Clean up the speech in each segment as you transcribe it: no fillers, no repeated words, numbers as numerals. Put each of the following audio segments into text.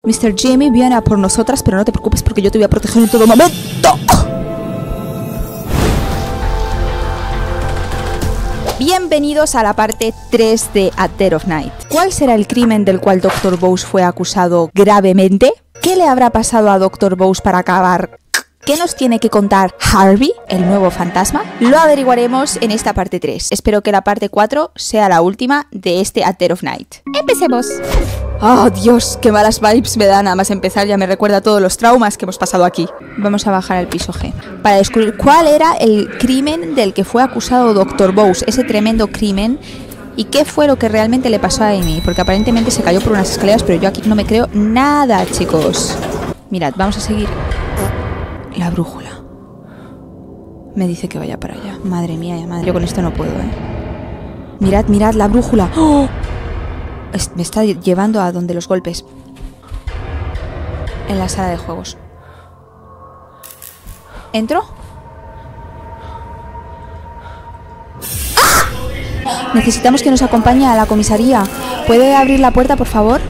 Mr. Jimmy viene a por nosotras, pero no te preocupes porque yo te voy a proteger en todo momento. Bienvenidos a la parte 3 de A Dead of Night. ¿Cuál será el crimen del cual Dr. Bowes fue acusado gravemente? ¿Qué le habrá pasado a Dr. Bowes para acabar? ¿Qué nos tiene que contar Harvey, el nuevo fantasma? Lo averiguaremos en esta parte 3. Espero que la parte 4 sea la última de este A Dead of Night. ¡Empecemos! ¡Oh, Dios! ¡Qué malas vibes me da! Nada más empezar ya me recuerda todos los traumas que hemos pasado aquí. Vamos a bajar al piso G para descubrir cuál era el crimen del que fue acusado Dr. Bowes. Ese tremendo crimen. ¿Y qué fue lo que realmente le pasó a Amy? Porque aparentemente se cayó por unas escaleras, pero yo aquí no me creo nada, chicos. Mirad, vamos a seguir. La brújula. Me dice que vaya para allá. Madre mía, ya madre. Yo con esto no puedo, Mirad, mirad la brújula. ¡Oh! Me está llevando a donde los golpes. En la sala de juegos. ¿Entro? ¡Ah! Necesitamos que nos acompañe a la comisaría. ¿Puede abrir la puerta, por favor?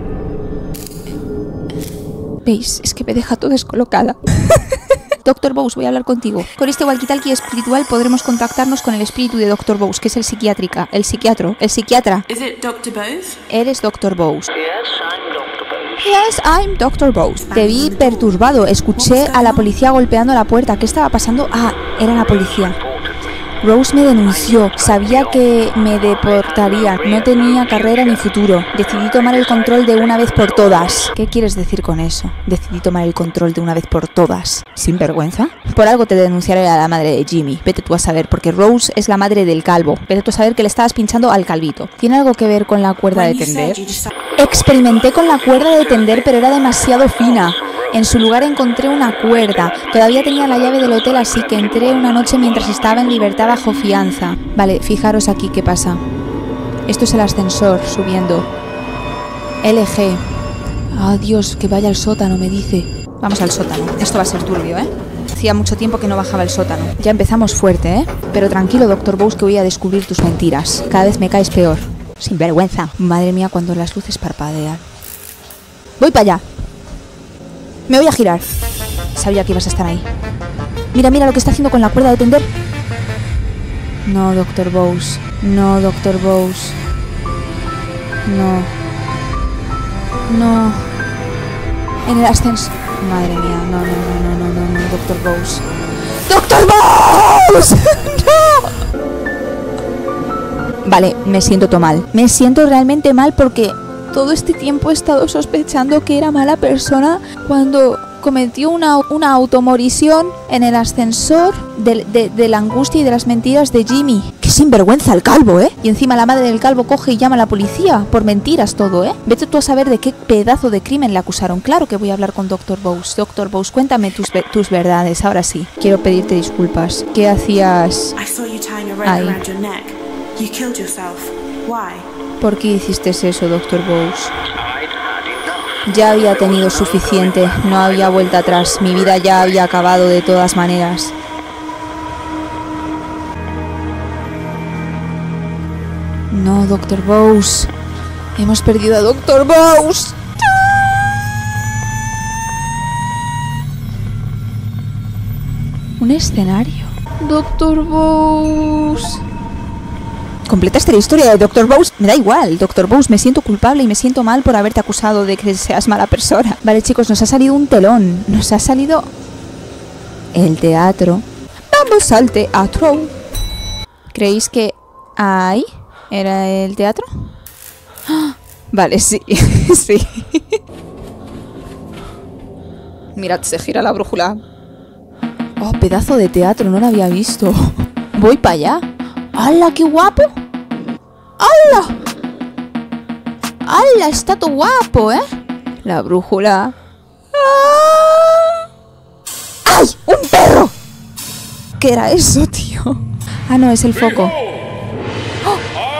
¿Veis? Es que me deja todo descolocada. Dr. Bowes, voy a hablar contigo. Con este walkie-talkie espiritual podremos contactarnos con el espíritu de Dr. Bowes, que es el psiquiatra. ¿Eres Dr. Bowes? Yes, I'm Dr. Bowes. Te vi perturbado. Escuché a la policía golpeando la puerta. ¿Qué estaba pasando? Ah, era la policía. Rose me denunció, sabía que me deportaría, no tenía carrera ni futuro. Decidí tomar el control de una vez por todas. ¿Qué quieres decir con eso? Decidí tomar el control de una vez por todas. ¿Sin vergüenza? Por algo te denunciaré a la madre de Jimmy. Vete tú a saber, porque Rose es la madre del calvo. Vete tú a saber que le estabas pinchando al calvito. ¿Tiene algo que ver con la cuerda de tender? Experimenté con la cuerda de tender, pero era demasiado fina. En su lugar encontré una cuerda. Todavía tenía la llave del hotel, así que entré una noche mientras estaba en libertad bajo fianza. Vale, fijaros aquí qué pasa. Esto es el ascensor subiendo. LG. Oh, Dios, que vaya al sótano, me dice. Vamos al sótano. Esto va a ser turbio, Hacía mucho tiempo que no bajaba el sótano. Ya empezamos fuerte, Pero tranquilo, Dr. Bowes, que voy a descubrir tus mentiras. Cada vez me caes peor. Sin vergüenza. Madre mía, cuando las luces parpadean. Voy para allá. Me voy a girar. Sabía que ibas a estar ahí. Mira, mira lo que está haciendo con la cuerda de tender. No, Dr. Bowes. No, Dr. Bowes. No. No. En el ascensor. Madre mía. No, no, no, no, no, no, Dr. Bowes. ¡Dr. Bowes! ¡No! Vale, me siento mal. Me siento realmente mal porque todo este tiempo he estado sospechando que era mala persona cuando cometió una automorisión en el ascensor de la angustia y de las mentiras de Jimmy. ¡Qué sinvergüenza el calvo, Y encima la madre del calvo coge y llama a la policía por mentiras todo, Vete tú a saber de qué pedazo de crimen le acusaron. Claro que voy a hablar con Dr. Bowes. Dr. Bowes, cuéntame tus verdades. Ahora sí, quiero pedirte disculpas. ¿Qué hacías ahí? ¿Por qué hiciste eso, Dr. Bowes? Ya había tenido suficiente, no había vuelta atrás, mi vida ya había acabado de todas maneras. No, Dr. Bowes. Hemos perdido a Dr. Bowes. Un escenario. Dr. Bowes. ¿Completaste la historia de Dr. Bowes? Me da igual, Dr. Bowes, me siento culpable y me siento mal por haberte acusado de que seas mala persona. Vale, chicos, nos ha salido un telón. Nos ha salido el teatro. ¡Vamos al teatro! ¿Creéis que ahí era el teatro? ¡Ah! Vale, sí, sí. Mirad, se gira la brújula. Oh, pedazo de teatro, no lo había visto. Voy para allá. ¡Hala, qué guapo! ¡Hala! ¡Hala, está todo guapo, La brújula. ¡Ah! ¡Ay! ¡Un perro! ¿Qué era eso, tío? Ah, no, es el foco. ¡Oh!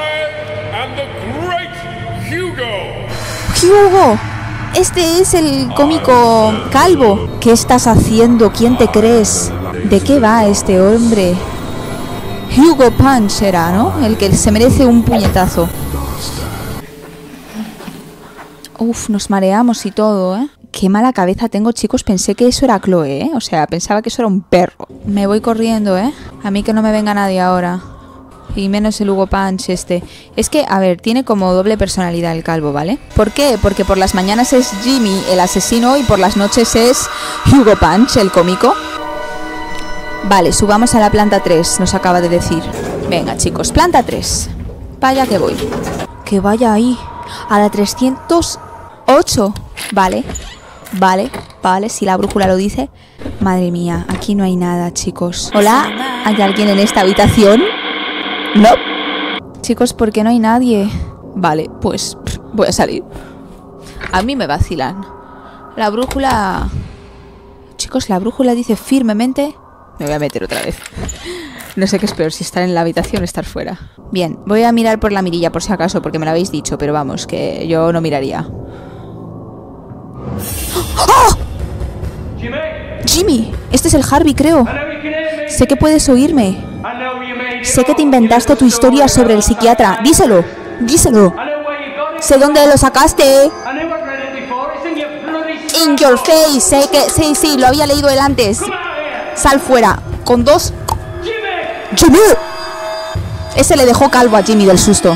¡Hugo! Este es el cómico calvo. ¿Qué estás haciendo? ¿Quién te crees? ¿De qué va este hombre? Hugo Punch era, ¿no? El que se merece un puñetazo. Uf, nos mareamos y todo, ¿eh? Qué mala cabeza tengo, chicos. Pensé que eso era Chloe, ¿eh? O sea, pensaba que eso era un perro. Me voy corriendo, ¿eh? A mí que no me venga nadie ahora. Y menos el Hugo Punch este. Es que, a ver, tiene como doble personalidad el calvo, ¿vale? ¿Por qué? Porque por las mañanas es Jimmy, el asesino, y por las noches es Hugo Punch, el cómico. Vale, subamos a la planta 3, nos acaba de decir. Venga, chicos, planta 3. Vaya que voy. Que vaya ahí. A la 308. Vale. Vale, vale, si la brújula lo dice. Madre mía, aquí no hay nada, chicos. Hola, ¿hay alguien en esta habitación? No. Chicos, ¿por qué no hay nadie? Vale, pues voy a salir. A mí me vacilan. La brújula... Chicos, la brújula dice firmemente... Me voy a meter otra vez. No sé qué es peor, si estar en la habitación o estar fuera. Bien, voy a mirar por la mirilla por si acaso, porque me lo habéis dicho, pero vamos, que yo no miraría. ¡Oh! Jimmy, este es el Harvey, creo. Sé que puedes oírme. Sé que te inventaste tu historia sobre el psiquiatra. Díselo, díselo. Sé dónde lo sacaste. In your face. Sé que... Sí, lo había leído él antes. Sal fuera. Con 2... ¡Jimmy! Ese le dejó calvo a Jimmy del susto.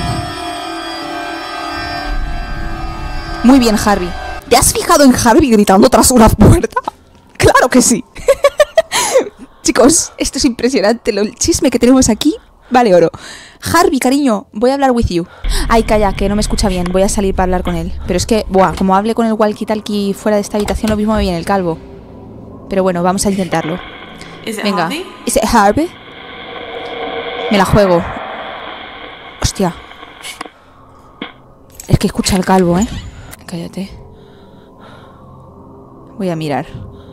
Muy bien, Harvey. ¿Te has fijado en Harvey gritando tras una puerta? ¡Claro que sí! Chicos, esto es impresionante. El chisme que tenemos aquí vale oro. Harvey, cariño, voy a hablar with you. Ay, calla, que no me escucha bien. Voy a salir para hablar con él. Pero es que, buah, como hable con el walkie-talkie fuera de esta habitación, lo mismo me viene el calvo. Pero bueno, vamos a intentarlo. Venga. ¿Es Harvey? Me la juego. Hostia. Es que escucha al calvo, ¿eh? Cállate. Voy a mirar.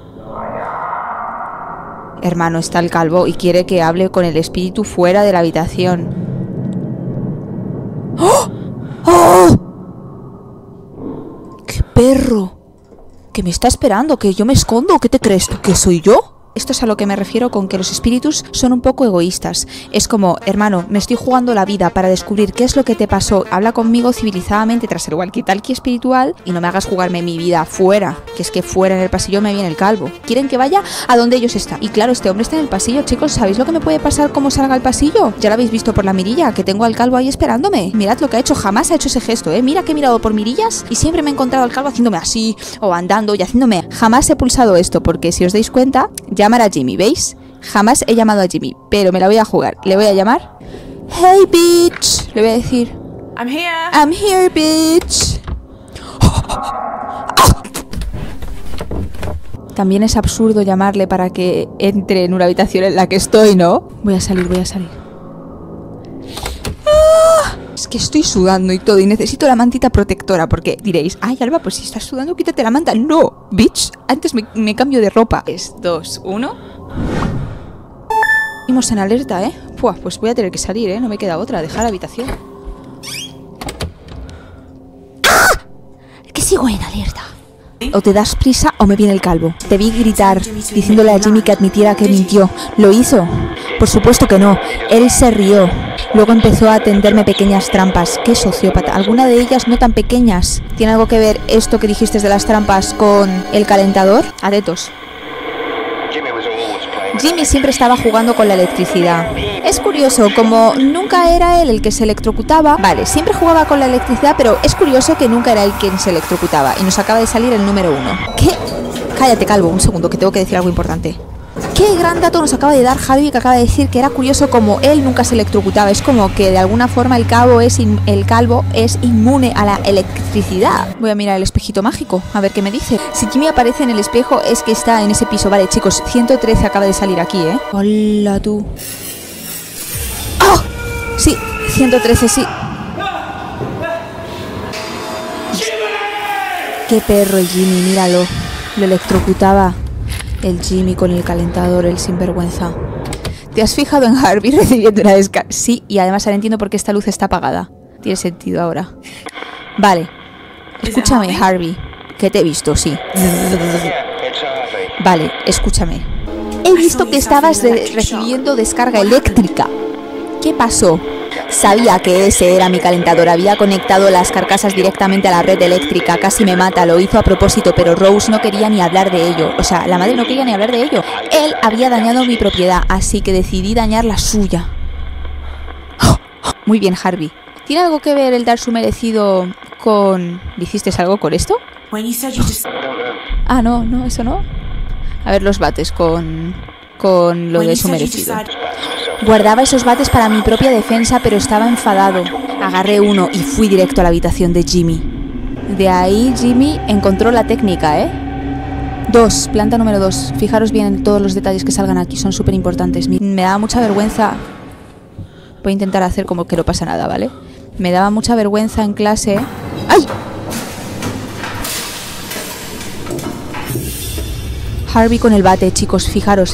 Hermano, está el calvo y quiere que hable con el espíritu fuera de la habitación. ¡Oh! ¡Oh! ¡Qué perro! ¿Que me está esperando? ¿Que yo me escondo? ¿Qué te crees tú? ¿Que soy yo? Esto es a lo que me refiero con que los espíritus son un poco egoístas. Es como, hermano, me estoy jugando la vida para descubrir qué es lo que te pasó. Habla conmigo civilizadamente tras el walkie-talkie espiritual y no me hagas jugarme mi vida fuera. Que es que fuera en el pasillo me viene el calvo. Quieren que vaya a donde ellos están. Y claro, este hombre está en el pasillo, chicos. ¿Sabéis lo que me puede pasar como salga al pasillo? Ya lo habéis visto por la mirilla, que tengo al calvo ahí esperándome. Mirad lo que ha hecho, jamás ha hecho ese gesto, ¿eh? Mira que he mirado por mirillas y siempre me he encontrado al calvo haciéndome así, o andando y haciéndome... Jamás he pulsado esto, porque si os dais cuenta... Llamar a Jimmy, ¿veis? Jamás he llamado a Jimmy, pero me la voy a jugar. Le voy a llamar. Hey, bitch. Le voy a decir. I'm here. I'm here, bitch. También es absurdo llamarle para que entre en una habitación en la que estoy, ¿no? Voy a salir, voy a salir. Es que estoy sudando y todo y necesito la mantita protectora porque diréis, ay, Alba, pues si estás sudando quítate la manta. No, bitch, antes me cambio de ropa. Es 2, 1. Seguimos en alerta, ¿eh? Puah, pues voy a tener que salir, ¿eh? No me queda otra, dejar la habitación. ¡Ah! Que sigo en alerta. O te das prisa o me viene el calvo. Te vi gritar, diciéndole a Jimmy que admitiera que mintió. ¿Lo hizo? Por supuesto que no. Él se rió. Luego empezó a tenderme pequeñas trampas. ¡Qué sociópata! Alguna de ellas no tan pequeñas. ¿Tiene algo que ver esto que dijiste de las trampas con el calentador? Atentos. Jimmy siempre estaba jugando con la electricidad. Es curioso, como nunca era él el que se electrocutaba. Vale, siempre jugaba con la electricidad, pero es curioso que nunca era él quien se electrocutaba. Y nos acaba de salir el número 1. ¿Qué? Cállate, calvo, un segundo, que tengo que decir algo importante. Qué gran dato nos acaba de dar Javi, que acaba de decir que era curioso como él nunca se electrocutaba. Es como que de alguna forma el calvo es inmune a la electricidad. Voy a mirar el espejito mágico, a ver qué me dice. Si Jimmy aparece en el espejo es que está en ese piso. Vale, chicos, 113 acaba de salir aquí, ¿eh? Hola, tú. ¡Oh! Sí, 113, sí. Qué perro el Jimmy, míralo. Lo electrocutaba. El Jimmy con el calentador, el sinvergüenza. ¿Te has fijado en Harvey recibiendo una descarga? Sí, y además ahora entiendo por qué esta luz está apagada. Tiene sentido ahora. Vale. Escúchame, Harvey. Que te he visto, sí. Vale, escúchame. He visto que estabas recibiendo descarga eléctrica. ¿Qué pasó? Sabía que ese era mi calentador. Había conectado las carcasas directamente a la red eléctrica. Casi me mata, lo hizo a propósito, pero Rose no quería ni hablar de ello. O sea, la madre no quería ni hablar de ello. Él había dañado mi propiedad, así que decidí dañar la suya. Muy bien, Harvey. ¿Tiene algo que ver el dar su merecido con... ¿Hiciste algo con esto? Ah, no, eso no. A ver, los bates con lo de su merecido. Guardaba esos bates para mi propia defensa, pero estaba enfadado. Agarré uno y fui directo a la habitación de Jimmy. De ahí Jimmy encontró la técnica, ¿eh? 2, planta número 2. Fijaros bien en todos los detalles que salgan aquí, son súper importantes. Me daba mucha vergüenza. Voy a intentar hacer como que no pasa nada, ¿vale? Me daba mucha vergüenza en clase. ¡Ay! Harvey con el bate, chicos, fijaros.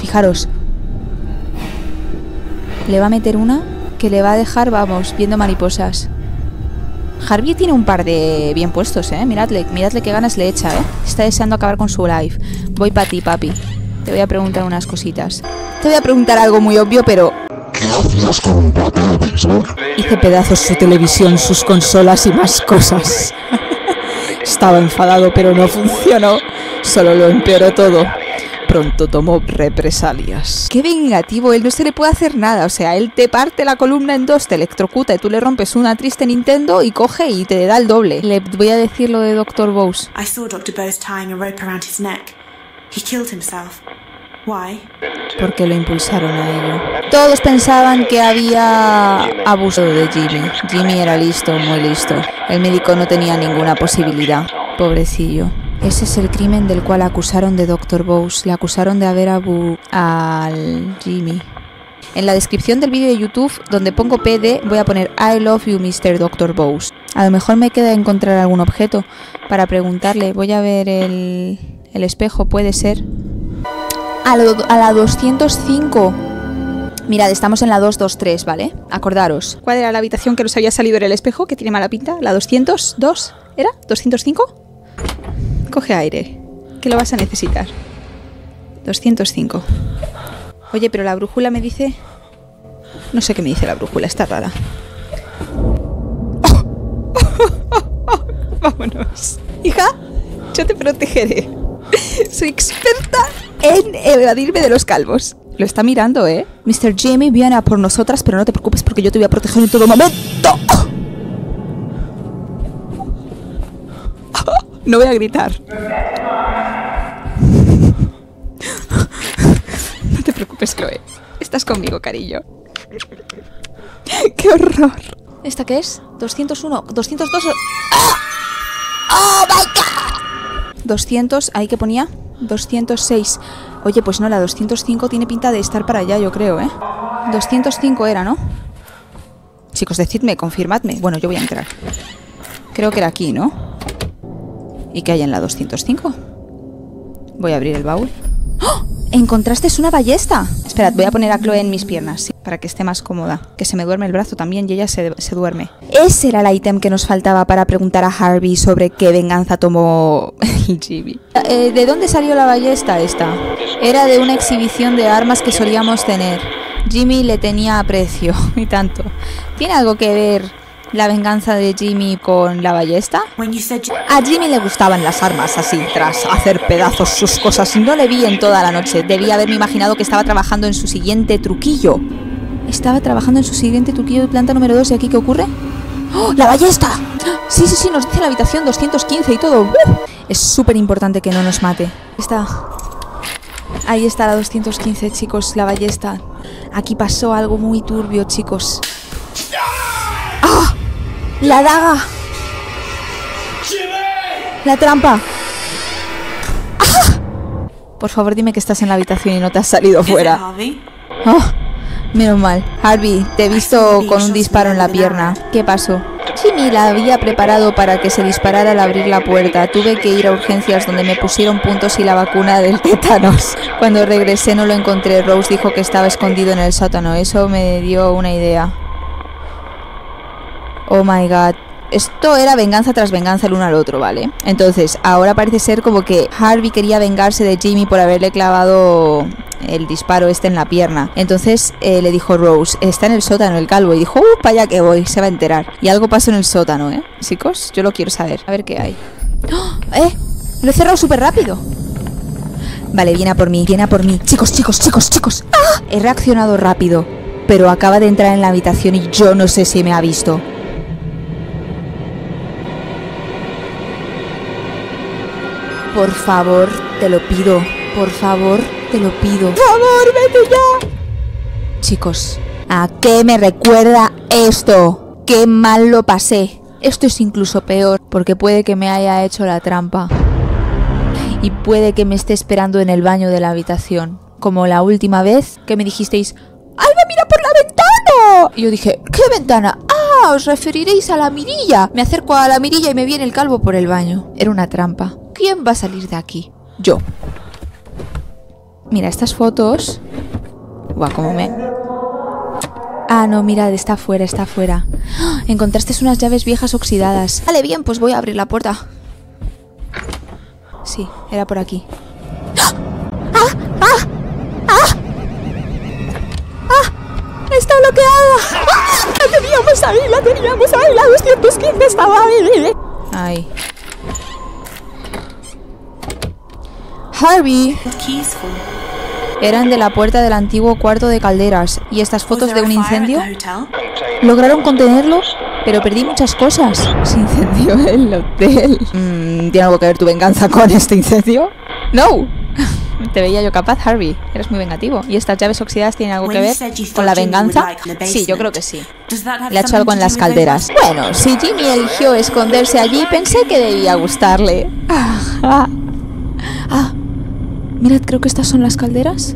Le va a meter una que le va a dejar, vamos, viendo mariposas. Harvey tiene un par de bien puestos, Miradle qué ganas le echa, Está deseando acabar con su live. Voy para ti, papi. Te voy a preguntar unas cositas. Te voy a preguntar algo muy obvio, pero... ¿Qué hacías con un bate de béisbol? Hice pedazos su televisión, sus consolas y más cosas. Estaba enfadado, pero no funcionó. Solo lo empeoró todo. Pronto tomó represalias. ¡Qué vengativo! Él no se le puede hacer nada. O sea, él te parte la columna en dos, te electrocuta y tú le rompes una triste Nintendo y coge y te da el doble. Le voy a decir lo de Dr. Bowes. I saw Dr. Bowes tying a rope around his neck. He killed himself. Why? Porque lo impulsaron a ello. Todos pensaban que había abusado de Jimmy. Jimmy era listo, muy listo. El médico no tenía ninguna posibilidad. Pobrecillo. Ese es el crimen del cual acusaron de Dr. Bowes. Le acusaron de haber al Jimmy. En la descripción del vídeo de YouTube, donde pongo PD, voy a poner I love you, Mr. Dr. Bowes. A lo mejor me queda encontrar algún objeto para preguntarle. Voy a ver el espejo, puede ser. A la 205. Mirad, estamos en la 223, ¿vale? Acordaros. ¿Cuál era la habitación que nos había salido en el espejo? Que tiene mala pinta. ¿La 202? ¿Era? ¿205? Coge aire, que lo vas a necesitar. 205. Oye, pero la brújula me dice... No sé qué me dice la brújula, está rara. Vámonos. Hija, yo te protegeré. Soy experta en evadirme de los calvos. Lo está mirando, Mr. Jimmy viene a por nosotras, pero no te preocupes porque yo te voy a proteger en todo momento. No voy a gritar. No te preocupes, Chloe. Estás conmigo, cariño. ¡Qué horror! ¿Esta qué es? 201, 202... ¡Oh, my God! 200, ¿ahí qué ponía? 206. Oye, pues no, la 205 tiene pinta de estar para allá, yo creo, 205 era, ¿no? Chicos, decidme, confirmadme. Bueno, yo voy a entrar. Creo que era aquí, ¿no? ¿Y qué hay en la 205? Voy a abrir el baúl. ¡Oh! ¡Encontraste una ballesta! Esperad, voy a poner a Chloe en mis piernas, ¿sí? Para que esté más cómoda. Que se me duerme el brazo también y ella se duerme. Ese era el ítem que nos faltaba para preguntar a Harvey sobre qué venganza tomó el Jimmy. ¿De dónde salió la ballesta esta? Era de una exhibición de armas que solíamos tener. Jimmy le tenía aprecio y tanto. ¿Tiene algo que ver la venganza de Jimmy con la ballesta? A Jimmy le gustaban las armas así, tras hacer pedazos sus cosas. No le vi en toda la noche. Debía haberme imaginado que estaba trabajando en su siguiente truquillo. Estaba trabajando en su siguiente truquillo de planta número 2. ¿Y aquí qué ocurre? ¡Oh, la ballesta! Sí, nos dice la habitación 215 y todo. Es súper importante que no nos mate. Ahí está la 215, chicos, la ballesta. Aquí pasó algo muy turbio, chicos. ¡Ah! ¡La daga! ¡La trampa! ¡Ah! Por favor, dime que estás en la habitación y no te has salido fuera. Oh, menos mal. Harvey, te he visto con un disparo en la pierna. ¿Qué pasó? Jimmy la había preparado para que se disparara al abrir la puerta. Tuve que ir a urgencias donde me pusieron puntos y la vacuna del tétanos. Cuando regresé no lo encontré. Rose dijo que estaba escondido en el sótano. Eso me dio una idea. Oh my God. Esto era venganza tras venganza el uno al otro, ¿vale? Entonces, ahora parece ser como que Harvey quería vengarse de Jimmy por haberle clavado el disparo este en la pierna. Entonces le dijo Rose, está en el sótano el calvo, y dijo, para allá que voy, se va a enterar. Y algo pasó en el sótano, ¿eh? Chicos, yo lo quiero saber. A ver qué hay. ¡Oh! Lo he cerrado súper rápido. Vale, viene a por mí, viene a por mí. Chicos, chicos, chicos, chicos. ¡Ah! He reaccionado rápido, pero acaba de entrar en la habitación y yo no sé si me ha visto. Por favor, te lo pido. Por favor, te lo pido. ¡Por favor, vete ya! Chicos, ¿a qué me recuerda esto? ¡Qué mal lo pasé! Esto es incluso peor, porque puede que me haya hecho la trampa. Y puede que me esté esperando en el baño de la habitación. Como la última vez que me dijisteis, ¡Alba, mira por la ventana! Y yo dije, ¿qué ventana? ¡Ah! Os referiréis a la mirilla. Me acerco a la mirilla y me viene el calvo por el baño. Era una trampa. ¿Quién va a salir de aquí? Yo. Mira, estas fotos... Buah, cómo me... Ah, no, mirad, está afuera, está afuera. ¡Oh! Encontraste unas llaves viejas oxidadas. Vale, bien, pues voy a abrir la puerta. Sí, era por aquí. ¡Ah! ¡Ah! ¡Ah! ¡Ah! ¡Está bloqueada! ¡Ah! ¡La teníamos ahí! ¡La teníamos ahí! ¡La 215 estaba ahí! ¡Ay! Harvey. Eran de la puerta del antiguo cuarto de calderas. ¿Y estas fotos de un incendio? ¿Lograron contenerlo? Pero perdí muchas cosas. ¿Se incendió el hotel? ¿Tiene algo que ver tu venganza con este incendio? ¡No! Te veía yo capaz, Harvey. Eres muy vengativo. ¿Y estas llaves oxidadas tienen algo que ver con la venganza? Sí, yo creo que sí. Le ha hecho algo en las calderas. Bueno, si Jimmy eligió esconderse allí, pensé que debía gustarle. Mirad, creo que estas son las calderas.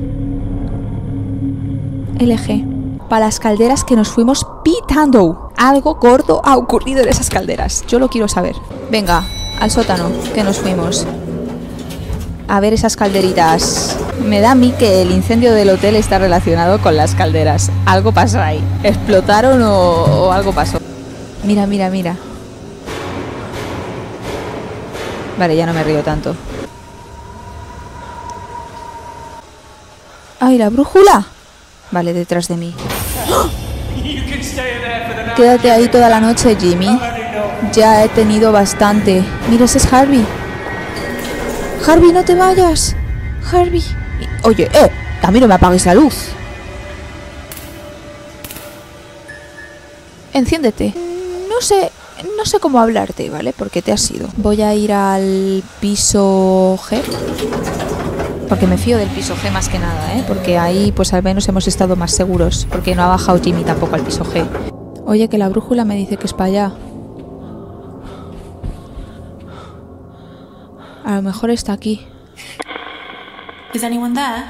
LG. Para las calderas que nos fuimos pitando. Algo gordo ha ocurrido en esas calderas. Yo lo quiero saber. Venga, al sótano, que nos fuimos. A ver esas calderitas. Me da a mí que el incendio del hotel está relacionado con las calderas. Algo pasó ahí. ¿Explotaron o algo pasó? Mira, mira, mira. Vale, ya no me río tanto. ¡Ay, la brújula! Vale, detrás de mí. ¡Oh! Quédate ahí toda la noche, Jimmy. Ya he tenido bastante. Mira, ese es Harvey. Harvey, no te vayas. Harvey. Oye, también no me apagues la luz. Enciéndete. No sé cómo hablarte, ¿vale? Porque te has ido. Voy a ir al piso G. Porque me fío del piso G más que nada, ¿eh? Porque ahí pues al menos hemos estado más seguros. Porque no ha bajado Jimmy tampoco al piso G. Oye, que la brújula me dice que es para allá. A lo mejor está aquí. Is anyone there?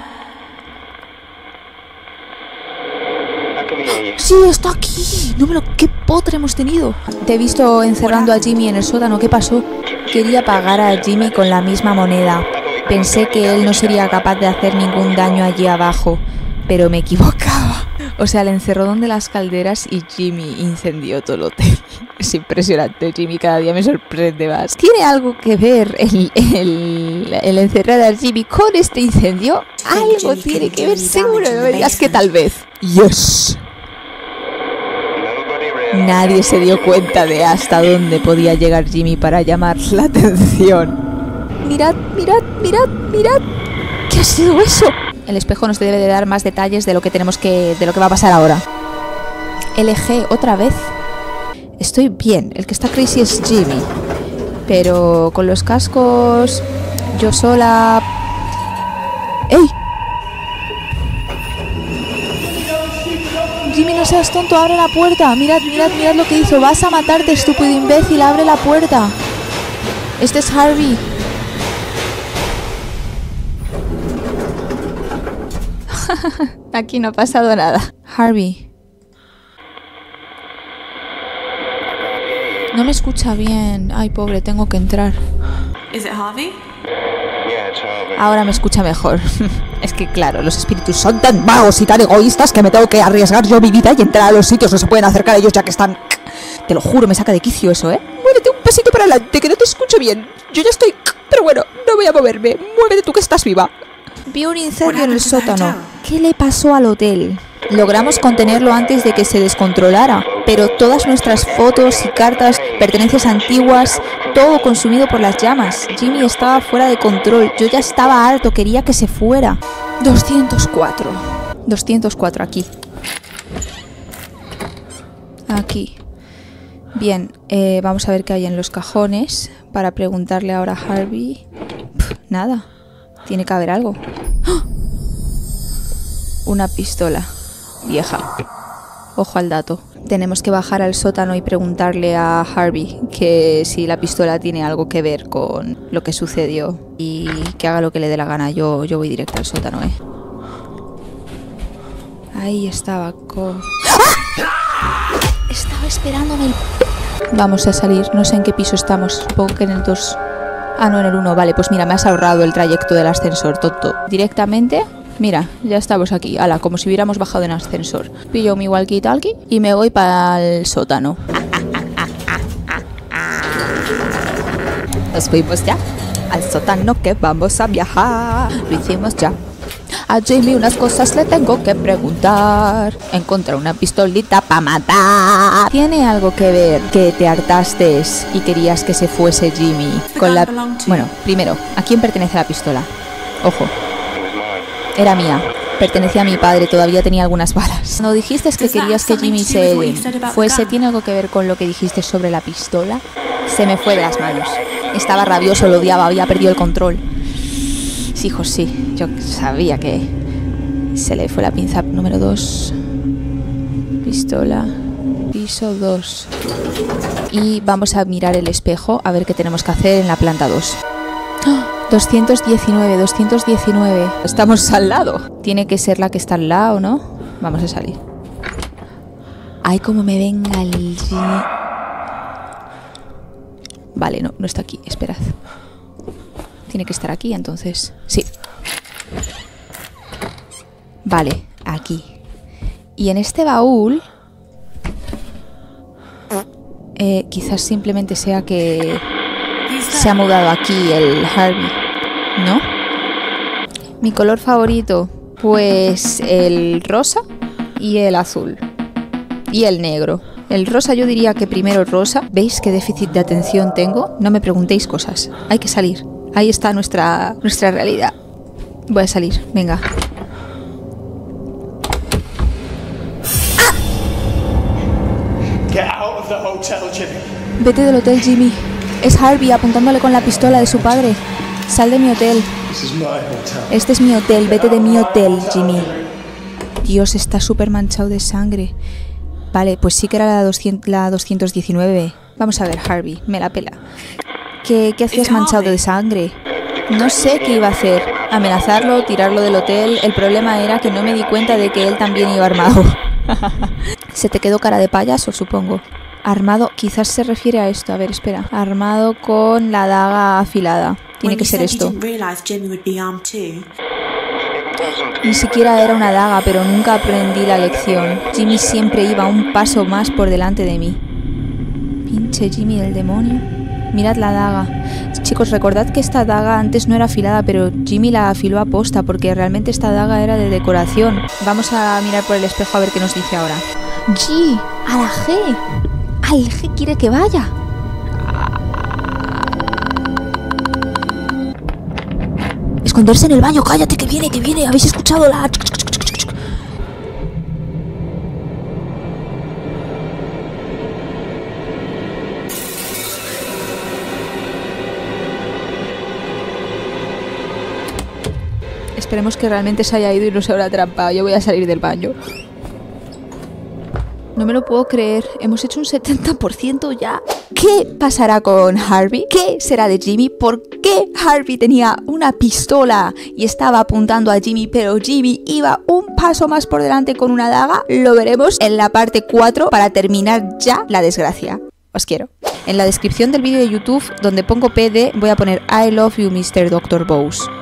¡Sí, está aquí! No me lo... ¡Qué potre hemos tenido! Te he visto encerrando a Jimmy en el sótano. ¿Qué pasó? Quería pagar a Jimmy con la misma moneda. Pensé que él no sería capaz de hacer ningún daño allí abajo, pero me equivocaba. O sea, el encerrón de las calderas y Jimmy incendió todo el hotel. Es impresionante, Jimmy cada día me sorprende más. ¿Tiene algo que ver el encerrar a Jimmy con este incendio? Algo tiene que ver, seguro, no me digas que tal vez. ¡Yes! Nadie se dio cuenta de hasta dónde podía llegar Jimmy para llamar la atención. Mirad, mirad, mirad, mirad. ¿Qué ha sido eso? El espejo nos debe de dar más detalles de lo que de lo que va a pasar ahora. LG, otra vez. Estoy bien. El que está crazy es Jimmy. Pero con los cascos, yo sola. ¡Ey! Jimmy, no seas tonto, abre la puerta. Mirad, mirad, mirad lo que hizo. Vas a matarte, estúpido imbécil. Abre la puerta. Este es Harvey. Aquí no ha pasado nada. Harvey. No me escucha bien. Ay, pobre, tengo que entrar. Is it Harvey? Ahora me escucha mejor. Es que claro, los espíritus son tan vagos y tan egoístas que me tengo que arriesgar yo mi vida y entrar a los sitios. No se pueden acercar a ellos ya que están Te lo juro, me saca de quicio eso, ¿eh? Muévete un pasito para adelante, que no te escucho bien. Yo ya estoy... Pero bueno, no voy a moverme. Muévete tú, que estás viva. Vi un incendio en el sótano. ¿Qué le pasó al hotel? Logramos contenerlo antes de que se descontrolara, pero todas nuestras fotos y cartas, pertenencias antiguas, todo consumido por las llamas. Jimmy estaba fuera de control. Yo ya estaba harto, quería que se fuera. 204. 204 aquí. Aquí. Bien, vamos a ver qué hay en los cajones para preguntarle ahora a Harvey. Nada. Tiene que haber algo. ¡Oh! Una pistola vieja. Ojo al dato. Tenemos que bajar al sótano y preguntarle a Harvey que si la pistola tiene algo que ver con lo que sucedió y que haga lo que le dé la gana. Yo voy directo al sótano, Ahí estaba con... ¡Ah! Estaba esperándome el... Vamos a salir. No sé en qué piso estamos. Supongo que en el 2. Ah, no, en el 1. Vale, pues mira, me has ahorrado el trayecto del ascensor, tonto. Directamente... Mira, ya estamos aquí. Ala, como si hubiéramos bajado en ascensor. Pillo mi walkie-talkie y me voy para el sótano. Nos fuimos ya al sótano que vamos a viajar. Lo hicimos ya. A Jimmy unas cosas le tengo que preguntar. Encontré una pistolita para matar. ¿Tiene algo que ver que te hartaste y querías que se fuese Jimmy con la... Bueno, primero, ¿a quién pertenece la pistola? Ojo. Era mía, pertenecía a mi padre, todavía tenía algunas balas. Cuando dijiste que querías que Jimmy se fuese, ¿tiene algo que ver con lo que dijiste sobre la pistola? Se me fue de las manos. Estaba rabioso, lo odiaba, había perdido el control. Sí, hijo, sí, yo sabía que se le fue la pinza. Número 2. Pistola. Piso 2. Y vamos a mirar el espejo a ver qué tenemos que hacer en la planta 2. ¡Oh! 219, 219. Estamos al lado. Tiene que ser la que está al lado, ¿no? Vamos a salir. Ay, como me venga el... Vale, no está aquí. Esperad. Tiene que estar aquí, entonces. Sí. Vale, aquí. Y en este baúl... quizás simplemente sea que... Se ha mudado aquí el Harvey, ¿no? Mi color favorito, pues el rosa y el azul. Y el negro. El rosa yo diría que primero rosa. ¿Veis qué déficit de atención tengo? No me preguntéis cosas. Hay que salir. Ahí está nuestra realidad. Voy a salir, venga. Get out of the hotel, Jimmy. Vete del hotel, Jimmy. Es Harvey apuntándole con la pistola de su padre. Sal de mi hotel. Este es mi hotel. Vete de mi hotel, Jimmy. Dios, está súper manchado de sangre. Vale, pues sí que era la 219. Vamos a ver, Harvey. Me la pela. ¿Qué hacías manchado de sangre? No sé qué iba a hacer. Amenazarlo, tirarlo del hotel. El problema era que no me di cuenta de que él también iba armado. Se te quedó cara de payaso, supongo. Armado, quizás se refiere a esto. A ver, espera. Armado con la daga afilada. Tiene que ser esto. Ni siquiera era una daga, pero nunca aprendí la lección. Jimmy siempre iba un paso más por delante de mí. Pinche Jimmy del demonio. Mirad la daga. Chicos, recordad que esta daga antes no era afilada, pero Jimmy la afiló a posta, porque realmente esta daga era de decoración. Vamos a mirar por el espejo a ver qué nos dice ahora. G, a la G. Al G quiere que vaya. Esconderse en el baño. Cállate, que viene, que viene. ¿Habéis escuchado la...? Esperemos que realmente se haya ido y no se habrá atrapado. Yo voy a salir del baño. No me lo puedo creer. Hemos hecho un 70% ya. ¿Qué pasará con Harvey? ¿Qué será de Jimmy? ¿Por qué Harvey tenía una pistola y estaba apuntando a Jimmy, pero Jimmy iba un paso más por delante con una daga? Lo veremos en la parte 4 para terminar ya la desgracia. Os quiero. En la descripción del vídeo de YouTube, donde pongo PD, voy a poner I love you, Mr. Dr. Bowes.